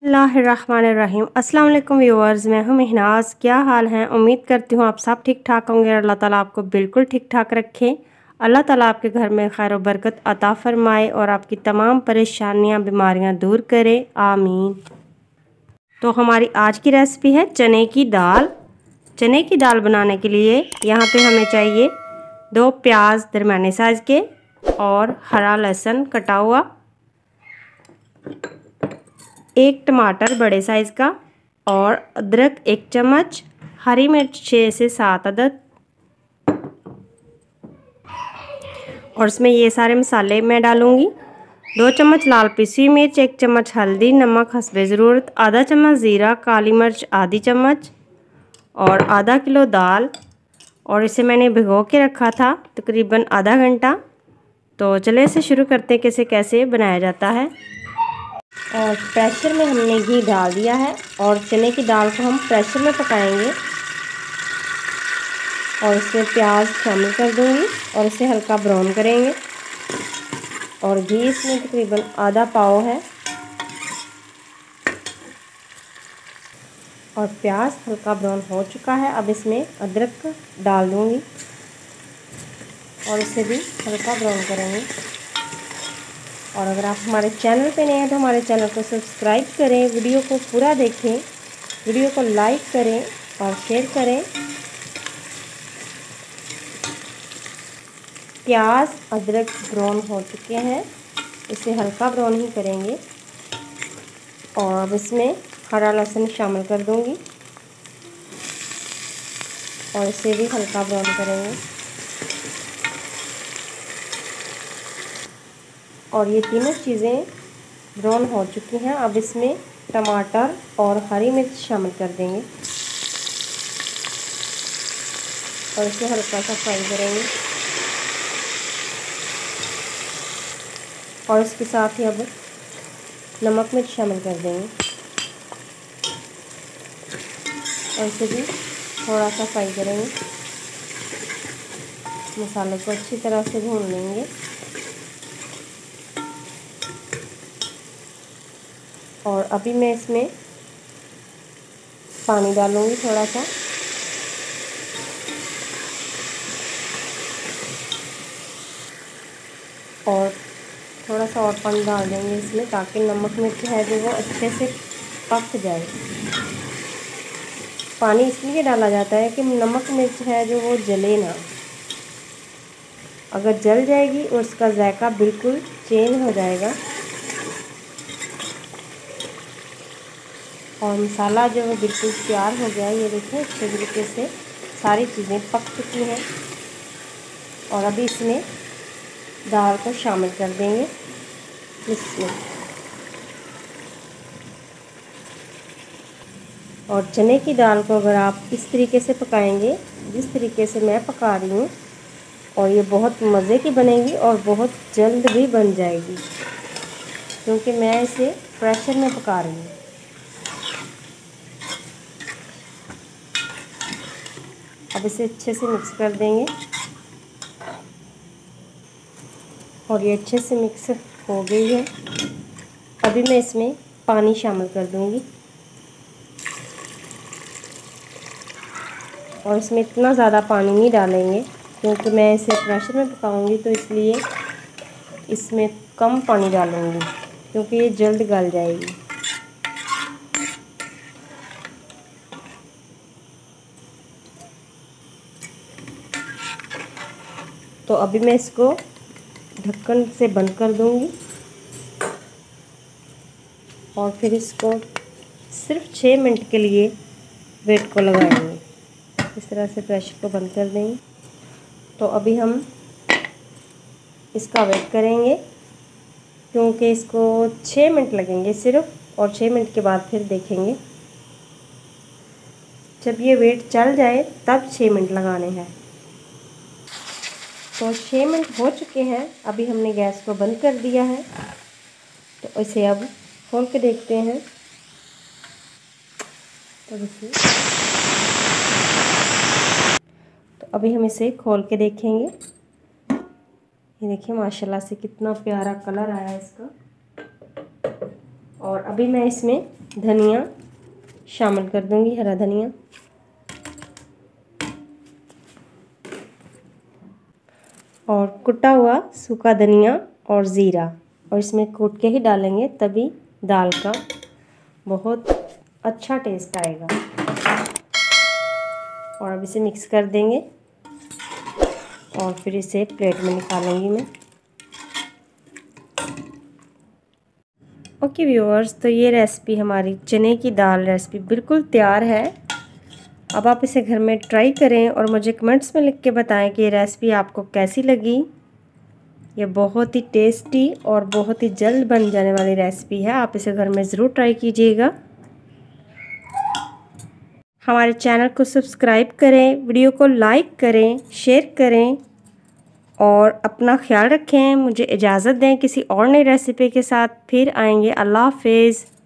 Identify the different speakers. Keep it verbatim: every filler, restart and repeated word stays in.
Speaker 1: बिस्मिल्लाहिर्रहमानिर्रहीम। अस्सलाम वालेकुम व्यूअर्स, मैं हूं महनाज। क्या हाल हैं? उम्मीद करती हूं आप सब ठीक ठाक होंगे। अल्लाह ताला आपको बिल्कुल ठीक ठाक रखे। अल्लाह ताला आपके घर में खैर और बरकत अता फरमाए और आपकी तमाम परेशानियां बीमारियां दूर करे, आमीन। तो हमारी आज की रेसिपी है चने की दाल। चने की दाल बनाने के लिए यहाँ पे हमें चाहिए दो प्याज दरमियाने साइज़ के और हरा लहसुन कटा हुआ, एक टमाटर बड़े साइज़ का और अदरक एक चम्मच, हरी मिर्च छः से सात अदद। और इसमें ये सारे मसाले मैं डालूँगी। दो चम्मच लाल पिसी मिर्च, एक चम्मच हल्दी, नमक हस्बे ज़रूरत, आधा चम्मच ज़ीरा, काली मिर्च आधी चम्मच और आधा किलो दाल। और इसे मैंने भिगो के रखा था तकरीबन आधा घंटा। तो चले इसे शुरू करते हैं कैसे कैसे बनाया जाता है। और प्रेशर में हमने घी डाल दिया है और चने की दाल को हम प्रेशर में पकाएंगे। और इसमें प्याज शामिल कर दूंगी और इसे हल्का ब्राउन करेंगे। और घी इसमें तकरीबन आधा पाव है और प्याज हल्का ब्राउन हो चुका है। अब इसमें अदरक डाल दूंगी और इसे भी हल्का ब्राउन करेंगे। और अगर आप हमारे चैनल पे नए हैं तो हमारे चैनल को सब्सक्राइब करें, वीडियो को पूरा देखें, वीडियो को लाइक करें और शेयर करें। प्याज अदरक ब्राउन हो चुके हैं, इसे हल्का ब्राउन ही करेंगे। और अब इसमें हरा लहसुन शामिल कर दूंगी और इसे भी हल्का ब्राउन करेंगे। और ये तीनों चीज़ें ब्राउन हो चुकी हैं। अब इसमें टमाटर और हरी मिर्च शामिल कर देंगे और इसे हल्का सा फ्राई करेंगे। और इसके साथ ही अब नमक मिर्च शामिल कर देंगे और इसे भी थोड़ा सा फ्राई करेंगे। मसाले को अच्छी तरह से भून लेंगे। और अभी मैं इसमें पानी डालूंगी थोड़ा सा। और थोड़ा सा और पानी डाल देंगे इसमें ताकि नमक मिर्च है जो वो अच्छे से पक जाए। पानी इसलिए डाला जाता है कि नमक मिर्च है जो वो जले ना। अगर जल जाएगी और उसका जायका बिल्कुल चेंज हो जाएगा। और मसाला जो है बिल्कुल तैयार हो गया। ये देखिए अच्छे तरीके से सारी चीज़ें पक चुकी हैं। और अभी इसमें दाल को शामिल कर देंगे इसमें। और चने की दाल को अगर आप इस तरीके से पकाएंगे जिस तरीके से मैं पका रही हूँ, और ये बहुत मज़े की बनेगी और बहुत जल्द भी बन जाएगी क्योंकि मैं इसे प्रेशर में पका रही हूँ। अब इसे अच्छे से मिक्स कर देंगे और ये अच्छे से मिक्स हो गई है। अभी मैं इसमें पानी शामिल कर दूंगी और इसमें इतना ज़्यादा पानी नहीं डालेंगे क्योंकि मैं इसे प्रेशर में पकाऊंगी, तो इसलिए इसमें कम पानी डालूंगी क्योंकि ये जल्द गल जाएगी। तो अभी मैं इसको ढक्कन से बंद कर दूंगी और फिर इसको सिर्फ छः मिनट के लिए वेट को लगाएंगे। इस तरह से प्रेशर को बंद कर देंगे। तो अभी हम इसका वेट करेंगे क्योंकि इसको छः मिनट लगेंगे सिर्फ, और छः मिनट के बाद फिर देखेंगे। जब ये वेट चल जाए तब छः मिनट लगाने हैं। तो छः मिनट हो चुके हैं। अभी हमने गैस को बंद कर दिया है। तो इसे अब खोल के देखते हैं। तो देखिए, तो अभी हम इसे खोल के देखेंगे। ये देखिए माशाल्लाह से कितना प्यारा कलर आया है इसका। और अभी मैं इसमें धनिया शामिल कर दूंगी, हरा धनिया। और कुटा हुआ सूखा धनिया और ज़ीरा, और इसमें कूट के ही डालेंगे, तभी दाल का बहुत अच्छा टेस्ट आएगा। और अब इसे मिक्स कर देंगे और फिर इसे प्लेट में निकालूंगी मैं। ओके व्यूअर्स, तो ये रेसिपी हमारी चने की दाल रेसिपी बिल्कुल तैयार है। अब आप इसे घर में ट्राई करें और मुझे कमेंट्स में लिख के बताएं कि ये रेसिपी आपको कैसी लगी। ये बहुत ही टेस्टी और बहुत ही जल्द बन जाने वाली रेसिपी है, आप इसे घर में ज़रूर ट्राई कीजिएगा। हमारे चैनल को सब्सक्राइब करें, वीडियो को लाइक करें, शेयर करें और अपना ख्याल रखें। मुझे इजाज़त दें, किसी और नई रेसिपी के साथ फिर आएंगे। अल्लाह हाफ़िज़।